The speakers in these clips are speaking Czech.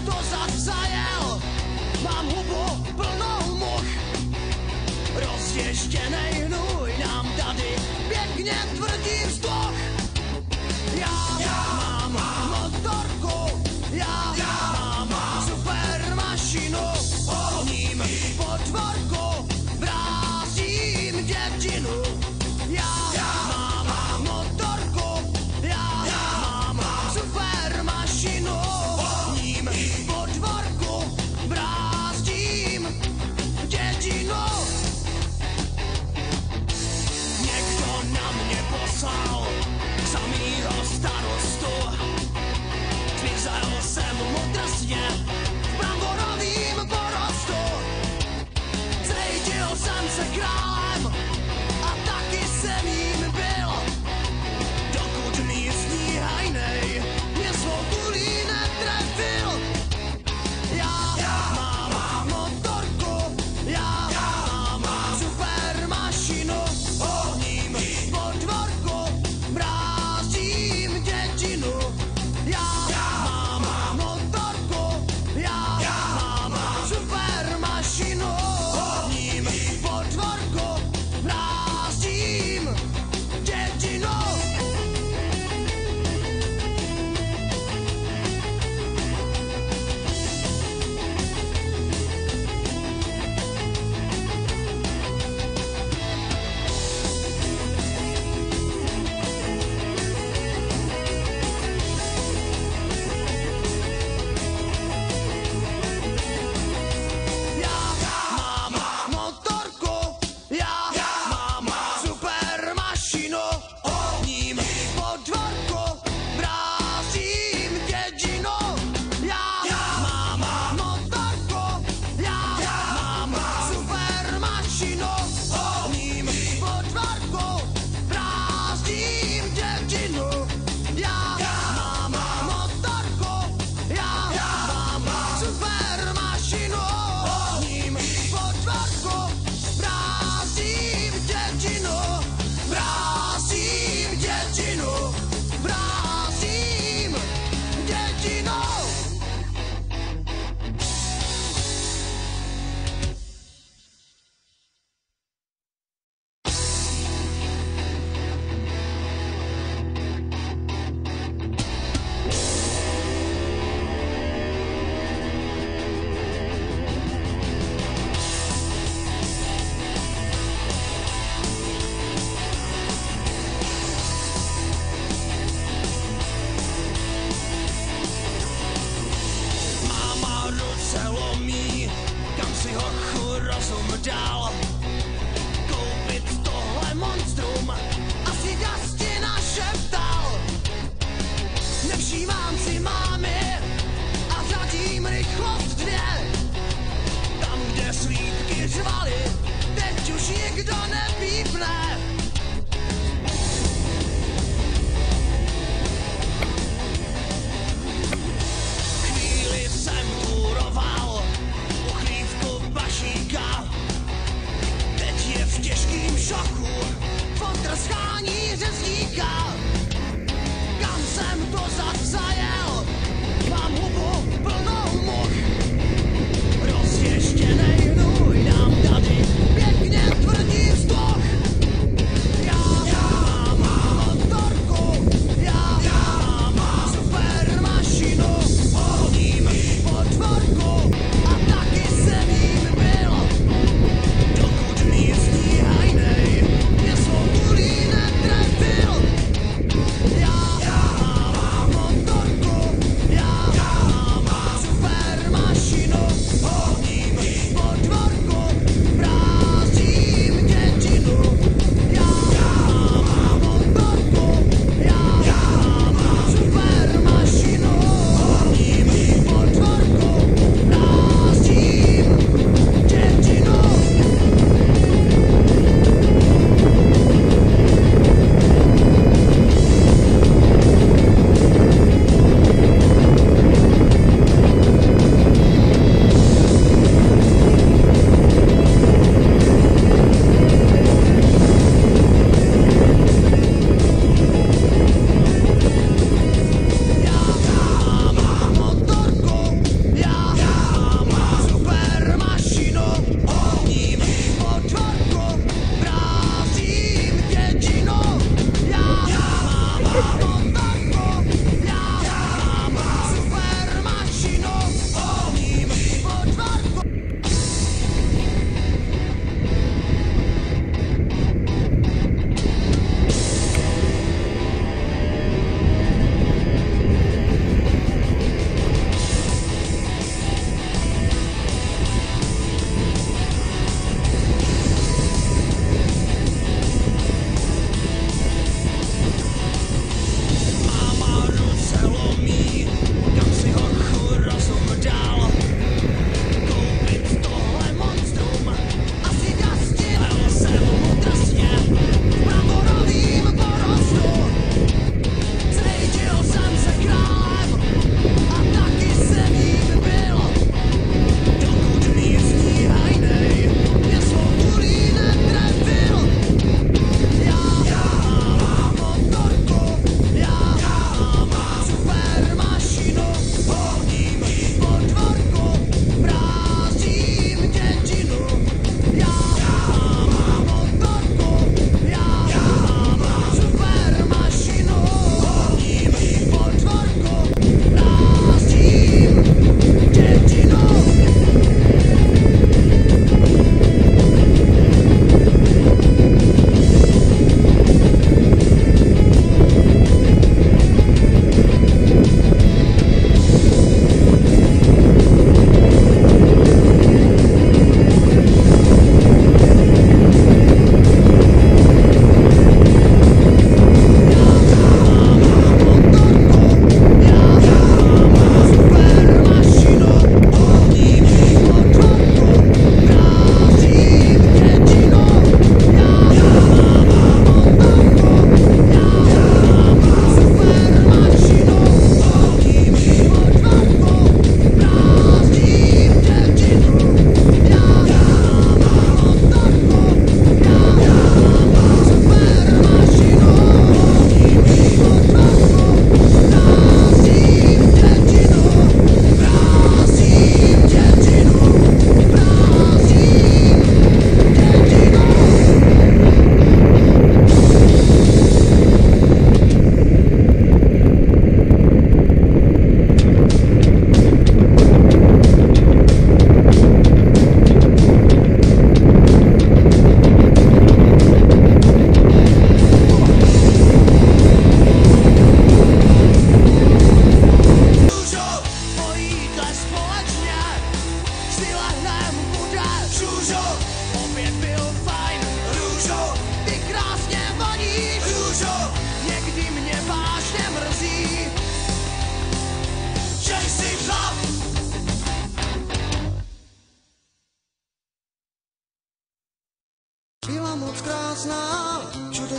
to zas zajel. Mám hubu plnou much, rozježděnej hnůj nám tady pěkně tvrdí vzduch. Já mám motorku, já mám super mašinu, ním potvorku, vrázím dětinu. Já mám motorku, já mám super mašinu, ním potvorku, vrázím dětinu. Někdo na mě poslal samýho starostu, zmizel jsem mu drsně v bramborovým porostu. Cítil jsem se králem a taky jsem jím byl, dokud místní hajnej mě svou kulí netrefil. Já mám motorku, já mám super mašinu, ním potvorku, vrázím dětinu. Já mám motorku, já mám super mašinu, ním potvorku, vrázím dětinu. Já mám motorku, já mám super mašinu, ním potvorku, vrázím dětinu. Já mám motorku, já mám super mašinu, ním potvorku, vrázím dětinu. Já mám motorku, já mám super mašinu, ním potvorku, vrázím dětinu. Vrázím dětinu, vrázím dětinu. Máma ruce lomí, kam si hochu rozum dal. Koupit tohle monstrum, asi Dusty našeptal. Nevšímám si mámy a řadím rychlost 2. Tam, kde slídky řvaly, teď už nikdo nepípne. Chvíli jsem kůroval uchlívku pašíka,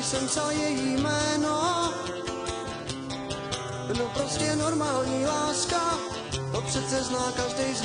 jsem psal její jméno. No prostě normální láska, to přece zná každý z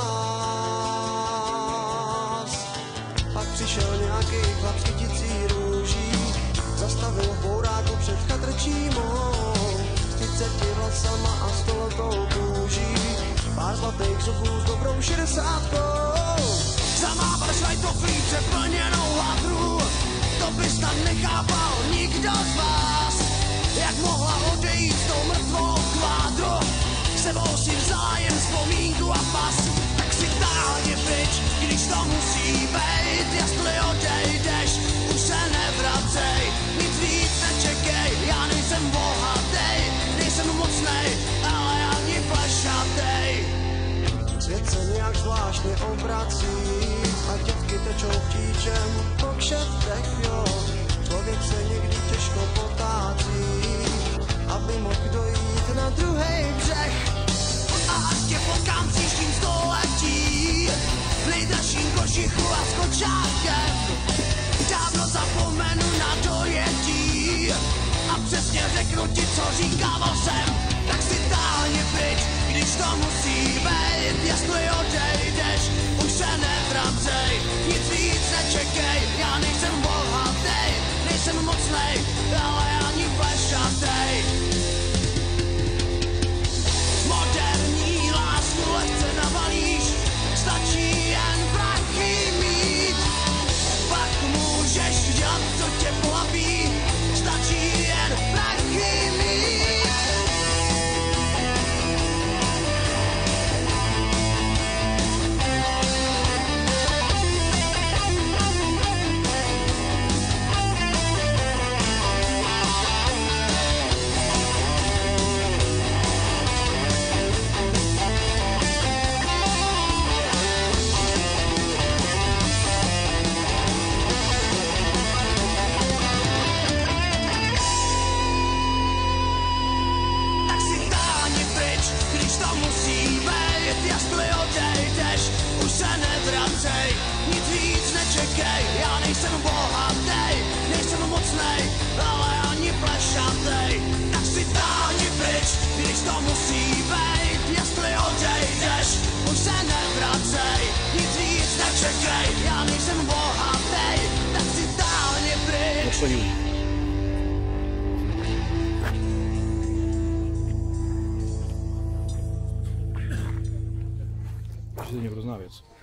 vás. Pak přišel nějaký chlap s kyticí růží, zastavil v bouráku před chatrčímou, s 30 vlasama a 100letou kůží, pár zlatých zubů s dobrou 60. Zamávat švajtoflí přeplněnou hadru, to by snad nechápal nikdo z vás. Jak mohla odejít s tou mrtvou kvádru, sebou si vzala jen vzpomínku a pas. Tak si táhni pryč, když to musí bejt, jestli odejdeš, už se nevracej. Nic víc nečekej, já nejsem bohatej, nejsem mocnej, ale ani plešatej. Svět se nějak zvláštně obrací a dětky tečou chtíčem po kšeftech, jo. Člověk se někdy těžko potácí, aby mohl dojít na druhý břeh. A až tě potkám příštím století, v nejdražším košichu a s kočárkem, dávno zapomenu na dojetí a přesně řeknu ti, co říkával jsem. Tak si táhni pryč, když to musí být, jestli odejdeš, už se nevracej. Nic víc nečekej, já nejsem bohatej, nejsem mocnej, ale ani plešatej. Moderní lásku lehce navalíš, stačí jen prachy mít. Pak můžeš dělat, co tě polepí, stačí jen prachy mít. Nic víc nečekej, já nejsem bohatej, nejsem mocnej, ale ani plešatej. Tak si táhni pryč, když to musí být, jestli odejdeš, už se nevracej. Nic víc nečekej, já nejsem bohatej, tak si táhni pryč. Že to je hrozná věc.